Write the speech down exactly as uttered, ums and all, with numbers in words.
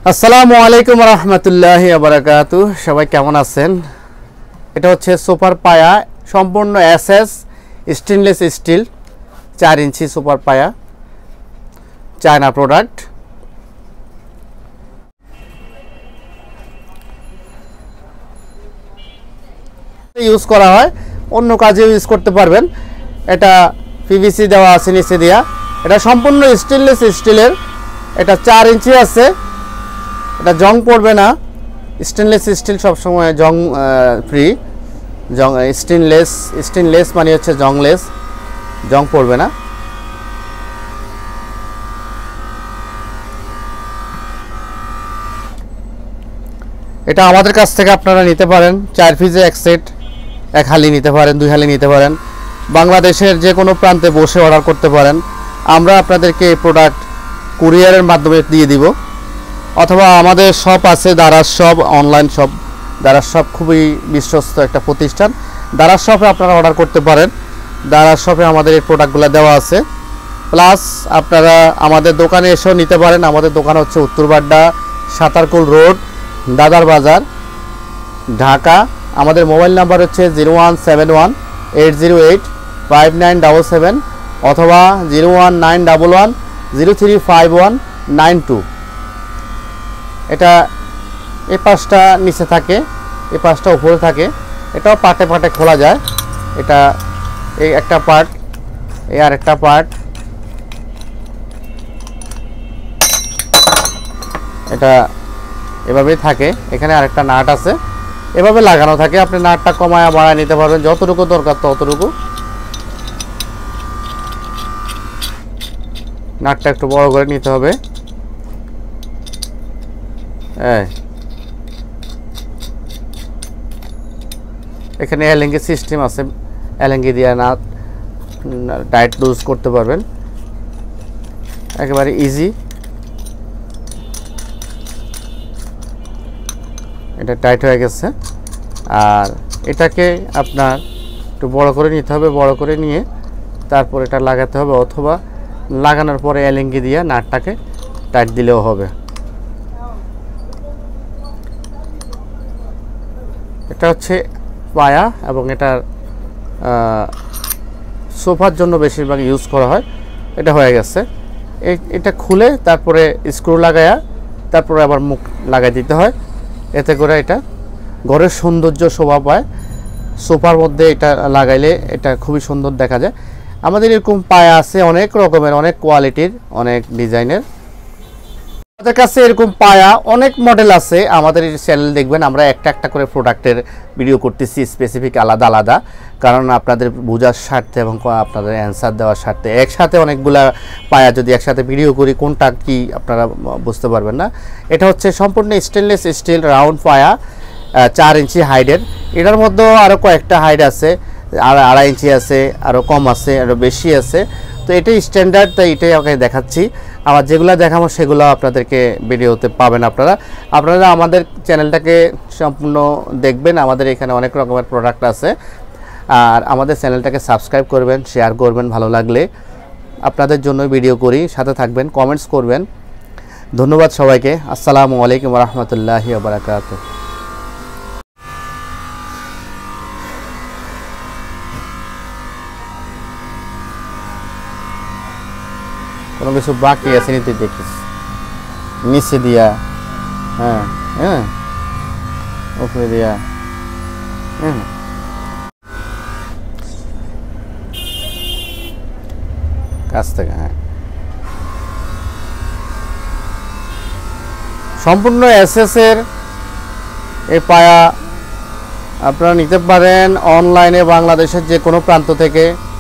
আসসালামু আলাইকুম রহমতুল্লাহি ওয়া বারাকাতুহু। সবাই কেমন আছেন? এটা হচ্ছে সুপার পায়া, সম্পূর্ণ এসএস স্টেনলেস স্টিল, চার ইঞ্চি সুপার পায়া, চায়না প্রোডাক্ট। ইউজ করা হয়, অন্য কাজেও ইউজ করতে পারবেন। এটা পিভিসি দেওয়া আছে নিচে দিয়া। এটা সম্পূর্ণ স্টেনলেস স্টিলের, এটা চার ইঞ্চি আছে। এটা জং পড়বে না, স্টেনলেস স্টিল সবসময় জং ফ্রি। জং স্টেনলেস স্টেনলেস মানে হচ্ছে জংলেস, জং পড়বে না। এটা আমাদের কাছ থেকে আপনারা নিতে পারেন, চার পিসে এক সেট, এক হালি নিতে পারেন, দুই হালি নিতে পারেন। বাংলাদেশের যে কোনো প্রান্তে বসে অর্ডার করতে পারেন। আমরা আপনাদেরকে এই প্রোডাক্ট কুরিয়ারের মাধ্যমে দিয়ে দিব, অথবা আমাদের শপ আছে, Daraz shop, online shop. Daraz shop খুবই বিশ্বস্ত একটা প্রতিষ্ঠান। দারাজ শপে আপনারা অর্ডার করতে পারেন। দারাজ শপে আমাদের এই প্রোডাক্টগুলো দেওয়া আছে। প্লাস আপনারা আমাদের দোকানে এসেও নিতে পারেন। আমাদের দোকান হচ্ছে উত্তরবাড্ডা সাতারকুল রোড, দাদার বাজার, ঢাকা। আমাদের মোবাইল নাম্বার হচ্ছে zero one seven one eight zero eight five nine double seven, অথবা zero one nine double one zero three five one nine two. এটা এই পাশটা নিচে থাকে, এই পাশটা উপরে থাকে। এটাও পার্টে পার্টে খোলা যায়। এটা এই একটা পার্ট, এই আর একটা পার্ট। এটা এভাবেই থাকে। এখানে আরেকটা নাট আছে, এভাবে লাগানো থাকে। আপনি নাটটা কমায়া বাড়ায় নিতে পারবেন, যতটুকু দরকার ততটুকু। নাটটা একটু বড় করে নিতে হবে। এখানে এলএনজি সিস্টেম আছে, এলএনজি দিয়ে না টাইট লুজ করতে পারবেন, একেবারে ইজি। এটা টাইট হয়ে গেছে। আর এটাকে আপনার একটু বড় করে নিতে হবে, বড় করে নিয়ে তারপর এটা লাগাতে হবে, অথবা লাগানোর পরে এলএনজি দিয়ে নাটটাকে টাইট দিলেও হবে। এটা হচ্ছে পায়া, এবং এটার সোফার জন্য বেশিরভাগ ইউজ করা হয়। এটা হয়ে গেছে। এটা খুলে তারপরে স্ক্রু লাগায়া তারপরে আবার মুখ লাগাই দিতে হয়। এতে করে এটা ঘরের সৌন্দর্য শোভা পায়। সোফার মধ্যে এটা লাগাইলে এটা খুবই সুন্দর দেখা যায়। আমাদের এরকম পায়া আছে অনেক রকমের, অনেক কোয়ালিটির, অনেক ডিজাইনের। আমাদের কাছে এরকম পায়া অনেক মডেল আছে। আমাদের এই চ্যানেল দেখবেন, আমরা একটা একটা করে প্রোডাক্টের ভিডিও করতেছি, স্পেসিফিক আলাদা আলাদা, কারণ আপনাদের বোঝার স্বার্থে এবং আপনাদের অ্যান্সার দেওয়ার স্বার্থে। একসাথে অনেকগুলা পায়া যদি একসাথে ভিডিও করি, কোনটা কি আপনারা বুঝতে পারবেন না। এটা হচ্ছে সম্পূর্ণ স্টেনলেস স্টিল রাউন্ড পায়া, চার ইঞ্চি হাইডের। এটার মধ্যেও আরও কয়েকটা হাইড আছে, আর আড়াই ইঞ্চি আছে, আরও কম আছে, আরও বেশি আছে। তো এটাই স্ট্যান্ডার্ড, তাই এটাই আপনাকে দেখাচ্ছি। আমার যেগুলো দেখাবো সেগুলো আপনাদেরকে ভিডিওতে পাবেন। আপনারা আপনারা আমাদের চ্যানেলটাকে সম্পূর্ণ দেখবেন। আমাদের এখানে অনেক রকমের প্রোডাক্ট আছে। আর আমাদের চ্যানেলটাকে সাবস্ক্রাইব করবেন, শেয়ার করবেন, ভালো লাগলে আপনাদের জন্য ভিডিও করি, সাথে থাকবেন, কমেন্টস করবেন। ধন্যবাদ সবাইকে। আসসালামু আলাইকুম রহমতুল্লাহি ওয়া বারাকাতুহু। কোনো কিছু বাকি আছে নি তুই দেখিস, নিচে দিয়া, হ্যাঁ হ্যাঁ উপরে দিয়া, হ্যাঁ কাছ থেকে, হ্যাঁ সম্পূর্ণ এসএস এর এই পায়া আপনারা নিতে পারেন অনলাইনে, বাংলাদেশের যে কোনো প্রান্ত থেকে।